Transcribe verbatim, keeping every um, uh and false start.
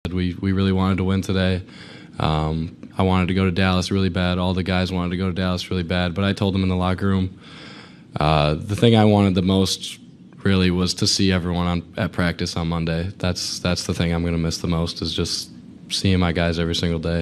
We we really wanted to win today. Um, I wanted to go to Dallas really bad. All the guys wanted to go to Dallas really bad. But I told them in the locker room, uh, the thing I wanted the most really was to see everyone on, at practice on Monday. That's that's the thing I'm going to miss the most, is just seeing my guys every single day.